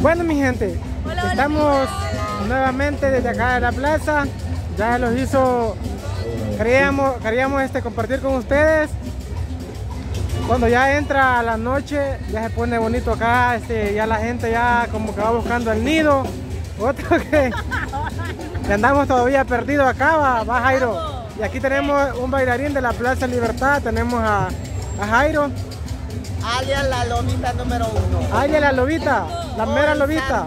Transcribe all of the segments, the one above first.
Bueno, mi gente, Hola, estamos nuevamente desde acá de la plaza. Ya los hizo, queríamos compartir con ustedes. Cuando ya entra la noche, ya se pone bonito acá, ya la gente ya como que va buscando el nido. Otro que andamos todavía perdidos acá, va Jairo. Y aquí tenemos un bailarín de la Plaza Libertad, tenemos a Jairo. Alias la lobita número 1. Alias la lobita, la mera lobita.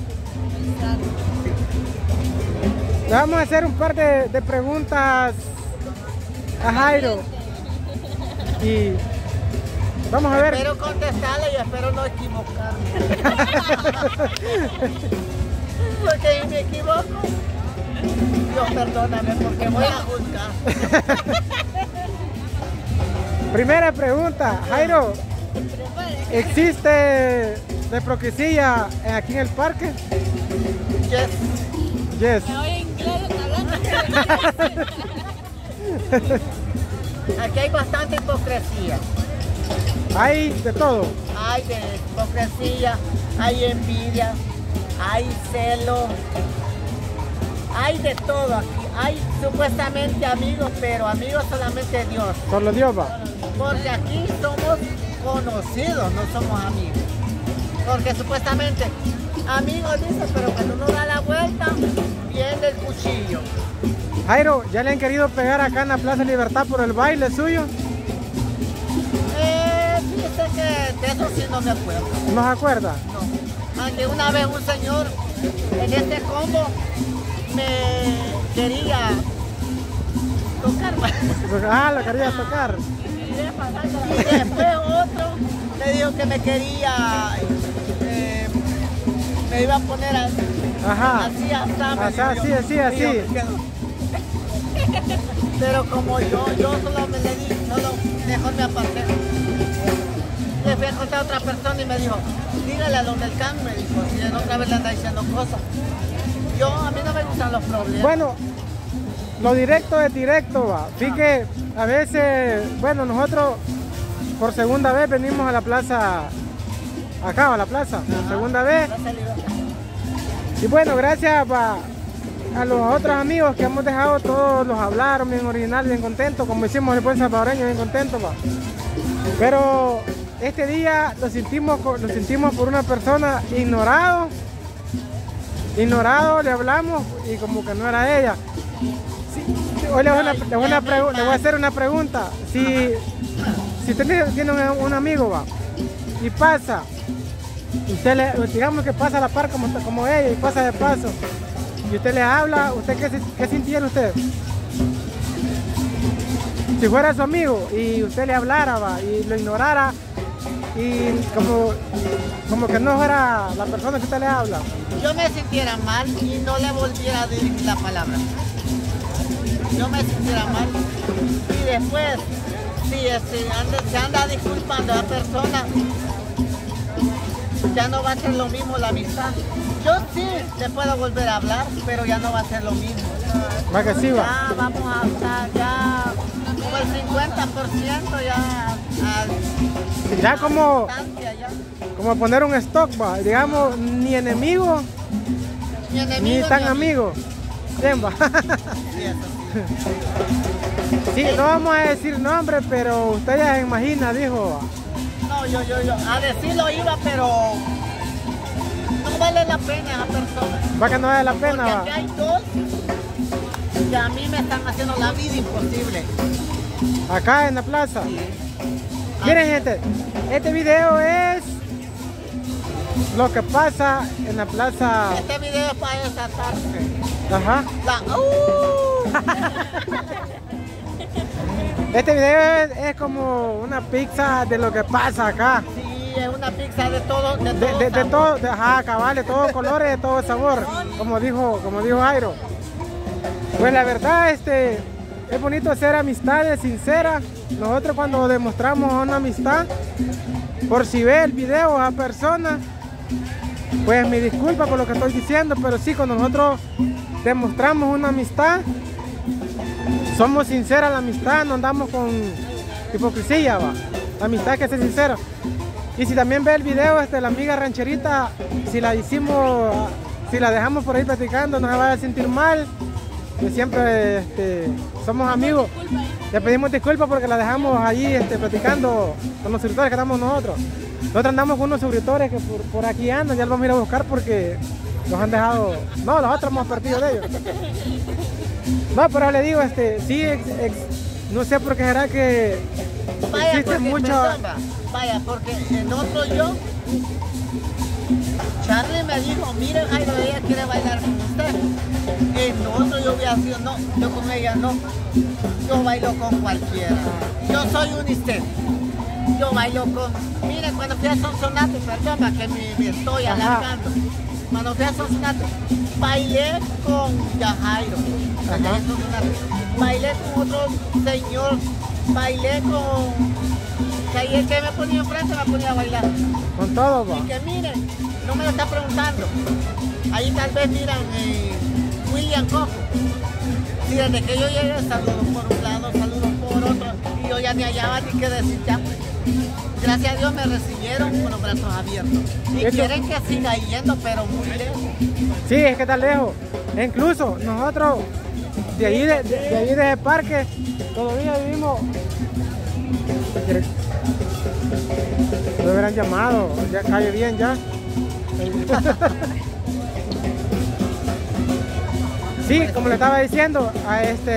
Le vamos a hacer un par de preguntas a Jairo. Y vamos a ver. Espero contestarle y espero no equivocarme. Porque si me equivoco, Dios perdóname porque voy a juzgar. Primera pregunta, Jairo. ¿Existe desproquisilla aquí en el parque? Yes. Yes. Me oye inglés hablando. Aquí hay bastante hipocresía. Hay de todo. Hay de hipocresía, hay envidia, hay celo, hay de todo aquí. Hay supuestamente amigos, pero amigos solamente Dios. Solo Dios va. Porque aquí somos conocidos, no somos amigos. Porque supuestamente amigos dicen, pero cuando uno da la vuelta, viene el cuchillo. Jairo, ¿ya le han querido pegar acá en la Plaza Libertad por el baile suyo? Fíjese que de eso sí no me acuerdo. ¿No se acuerda? No. Aunque una vez un señor en este combo me quería tocar. Ah, lo quería tocar. Y después otro me dijo que me quería, me iba a poner Ajá. así, Así. Pero como yo solo me le di, mejor me aparté. Le fui a contar a otra persona y me dijo, dígale a don del Can, me dijo, si otra vez le anda diciendo cosas. A mí no me gustan los problemas. Bueno, lo directo es directo, va. Así que a veces, bueno, nosotros por segunda vez venimos a la plaza, acá a la plaza, por segunda vez. Y bueno, gracias a los otros amigos que hemos dejado, todos los hablaron bien original, bien contentos, como decimos el buen salvadoreño, bien contentos, va. Pero este día lo sentimos por una persona ignorado, le hablamos y como que no era ella. Sí, hoy le voy a hacer una pregunta. Si usted tiene un amigo, va, y pasa, digamos que pasa a la par como ella y pasa de paso, y usted le habla, ¿usted qué sintiera usted? Si fuera su amigo y usted le hablara, va, y lo ignorara, y como que no fuera la persona que usted le habla. Yo me sintiera mal y no le volviera a dirigir la palabra. Yo me sintiera mal. Y después, si se anda disculpando a la persona, ya no va a ser lo mismo la amistad. Yo sí le puedo volver a hablar, pero ya no va a ser lo mismo. ¿Va que sí, va? Ya vamos a estar ya como el 50% ya como poner un stock, va, digamos, ni enemigo ni tan amigo. Bien, va. Sí, no vamos a decir nombre, pero usted ya se imagina, dijo. No, yo a decirlo iba, pero no vale la pena esa persona. Va que no vale la pena, porque va. aquí hay dos que a mí me están haciendo la vida imposible. Acá en la plaza. Sí. Miren, gente, este video es lo que pasa en la plaza. Este video es para desatarse. Ajá. La Este video es como una pizza de lo que pasa acá. Sí, es una pizza de todo, De todo, ajá, cabal, de todos colores, de todo sabor, como dijo Jairo. Pues la verdad, es bonito hacer amistades sinceras. Nosotros cuando demostramos una amistad, por si ve el video a persona, pues mi disculpa por lo que estoy diciendo, pero sí, cuando nosotros demostramos una amistad, somos sinceras la amistad, no andamos con hipocresía, va. La amistad hay que ser sincera. Y si también ve el video, la amiga rancherita, si la hicimos, si la dejamos por ahí platicando, no se vaya a sentir mal, que siempre somos amigos. Le pedimos disculpas porque la dejamos allí platicando con los suscriptores que andamos nosotros. Nosotros andamos con unos suscriptores que por aquí andan, ya los vamos a ir a buscar porque los han dejado. No, los otros hemos perdido de ellos. No, pero le digo, sí, no sé por qué será que vaya, existe mucho. Vaya, porque en otro yo, Charlie me dijo, mire Jairo, ella quiere bailar con usted. En otro yo hubiera sido, no, yo con ella no. Yo bailo con cualquiera. Yo soy un istel. Yo bailo con, mire, cuando fui a Sonsonate, perdón, que me estoy alargando. Cuando fui a Sonsonate, bailé con Yajairo. Bailé con otro señor, bailé con... Que el que me ponía enfrente me ponía a bailar. Con todo, va. Y que miren, no me lo está preguntando. Ahí tal vez miran William Coco. Y desde que yo llegué, saludos por un lado, saludos por otro. Y yo ya ni hallaba ni qué decir ya. Gracias a Dios me recibieron con los brazos abiertos. Y quieren que siga yendo, pero muy lejos. Sí, es que está lejos. E incluso nosotros, de ahí de ese parque, todavía vivimos. Lo hubieran llamado, ya cae bien ya. Sí, como le estaba diciendo, a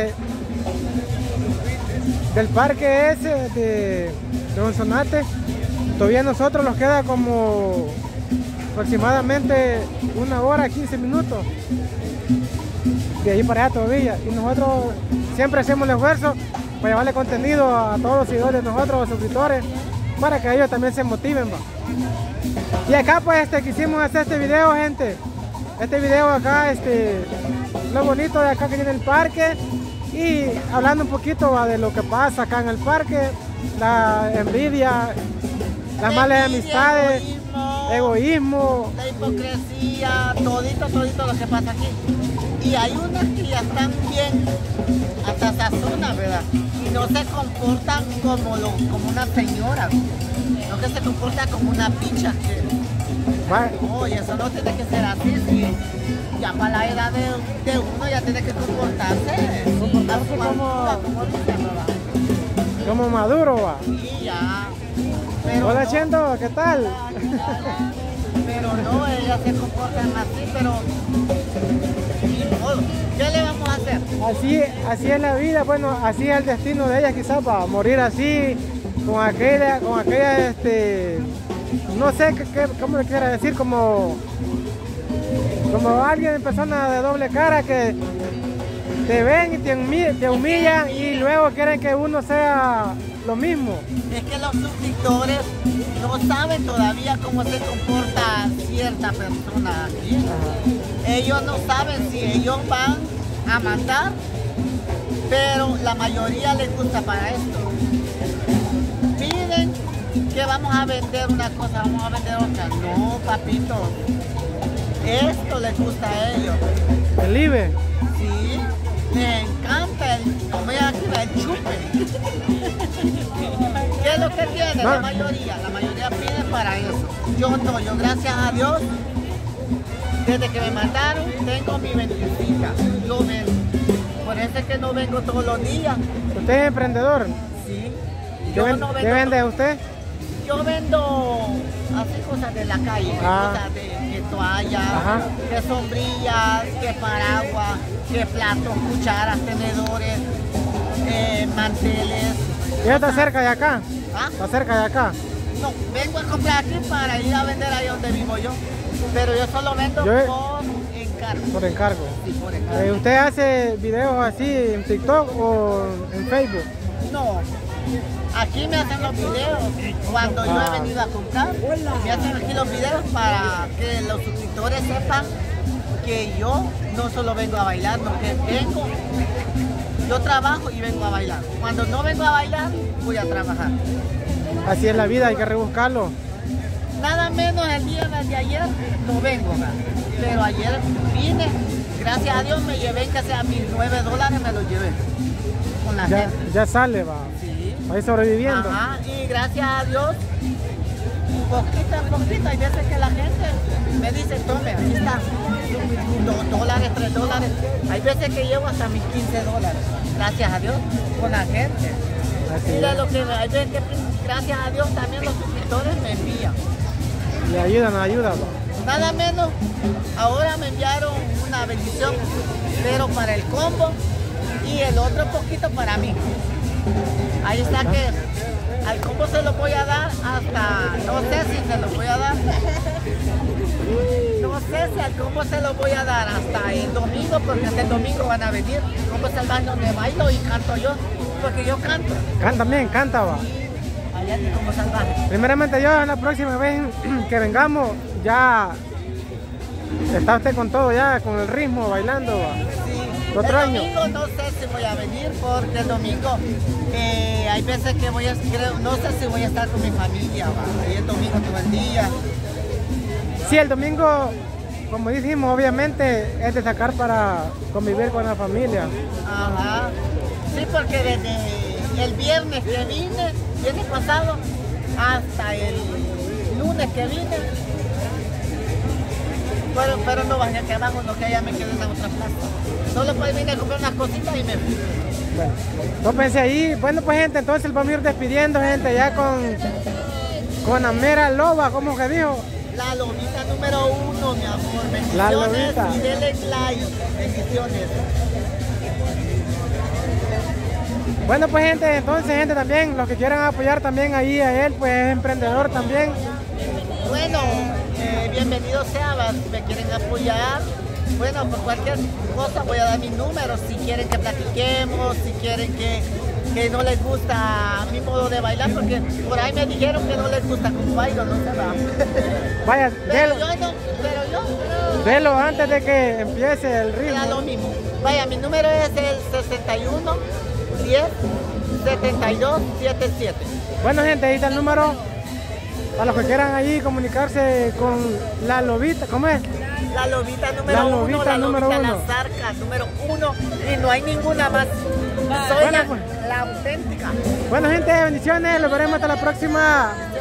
del parque ese de Sonsonate, todavía a nosotros nos queda como aproximadamente 1 hora, 15 minutos. De ahí para allá todavía. Y nosotros siempre hacemos el esfuerzo para llevarle contenido a todos los seguidores de nosotros, los suscriptores, para que ellos también se motiven, va. Y acá pues quisimos hacer este video, gente. Este video acá, lo bonito de acá que tiene el parque y hablando un poquito, va, de lo que pasa acá en el parque, la envidia, las malas amistades, egoísmo, la hipocresía, todito lo que pasa aquí. Y hay unas que ya están bien, hasta sazonas, ¿verdad? Y no se comportan como una señora, no que se comporta como una picha. Oye, eso no tiene que ser así, sí. Ya para la edad de uno ya tiene que comportarse como maduro, va. Sí, ya. Pero hola, no, Chendo, ¿qué tal? Pero no, ellas se comportan así, pero... ¿Qué le vamos a hacer? Así es la vida, bueno, así es el destino de ellas quizás, para morir así, con aquella, no sé cómo le quiera decir, como alguien, persona de doble cara que te ven y te humillan y luego quieren que uno sea lo mismo. Es que los suscriptores no saben todavía cómo se comporta cierta persona aquí. Ajá. Ellos no saben si ellos van a mandar, pero la mayoría les gusta para esto. Piden que vamos a vender una cosa, vamos a vender otra. No, papito. Esto les gusta a ellos. ¿El IBE? Sí, les encanta el chupe. ¿Qué es lo que tiene? La mayoría pide para eso. Yo no, yo gracias a Dios, desde que me mandaron, tengo mi ventisita. Yo vendo. Por eso es que no vengo todos los días. ¿Usted es emprendedor? Sí. ¿Qué vende usted? Yo vendo así cosas de la calle, cosas de toallas, que sombrillas, que paraguas, que platos, cucharas, tenedores, manteles. ¿Y está cerca de acá? ¿Ah? ¿Está cerca de acá? No, vengo a comprar aquí para ir a vender ahí donde vivo yo. Pero yo solo vendo por encargo. Por encargo. Sí, por encargo. ¿Usted hace videos así en TikTok o en Facebook? No. Aquí me hacen los videos cuando yo he venido a comprar. Me hacen aquí los videos para que los suscriptores sepan que yo no solo vengo a bailar, no, que vengo, yo trabajo y vengo a bailar. Cuando no vengo a bailar, voy a trabajar. Así es la vida, hay que rebuscarlo. Nada menos el día de ayer no vengo, pero ayer vine, gracias a Dios me llevé que sea mis $9, me los llevé con la gente. Ya sale, va. Sí. Ahí sobreviviendo. Ajá, y gracias a Dios poquito en poquito. Hay veces que la gente me dice, tome, ahí está, $2, $3. Hay veces que llevo hasta mis $15, gracias a Dios, con la gente. Mira lo que hay veces que, gracias a Dios, también los suscriptores me envían. Le ayudan. Nada menos, ahora me enviaron una bendición, pero para el combo y el otro poquito para mí. Ahí está que al combo se lo voy a dar hasta, no sé si se lo voy a dar. No sé si al combo se lo voy a dar hasta el domingo, porque hasta el domingo van a venir. Combo Salvaje donde bailo y canto yo, porque yo canto. Canta, va. Allá en Combo Salvaje. Primeramente yo, la próxima vez que vengamos, ya está usted con todo, ya con el ritmo, bailando, va. Sí. Otro El año. domingo no sé si voy a venir, porque el domingo hay veces que voy a, no sé si voy a estar con mi familia, va. Y el domingo todo el día. Sí, el domingo, como dijimos, obviamente es de sacar para convivir con la familia. Ajá. Sí, porque desde el viernes que viernes pasado, hasta el lunes que vine, pero no bajé aquí abajo, no, que allá me quedé en la otra plaza. Solo pues vine a comprar unas cositas y me fui. Bueno, yo pensé ahí, bueno pues gente, entonces vamos a ir despidiendo gente ya con la mera loba, ¿cómo que dijo? La lobita número 1, mi amor. Bendiciones. La lobita. Y denle like. Bendiciones. Bueno pues gente, entonces gente también, los que quieran apoyar también ahí a él, pues es emprendedor también. Bueno, bienvenido sea, si me quieren apoyar. Bueno, por cualquier cosa voy a dar mi número, si quieren que platiquemos, si quieren que no les gusta mi modo de bailar, porque por ahí me dijeron que no les gusta como bailo, no se va. Vaya, Pero delo, yo delo antes de que empiece el ritmo. era lo mismo. Vaya, mi número es el 61 10 72 77. Bueno gente, ahí está el número para los que quieran ahí comunicarse con la lobita, ¿cómo es? La lobita número 1, la lobita la zarca número 1, y no hay ninguna más. Soy Bueno, pues. la auténtica. Bueno gente, bendiciones, los veremos hasta la próxima.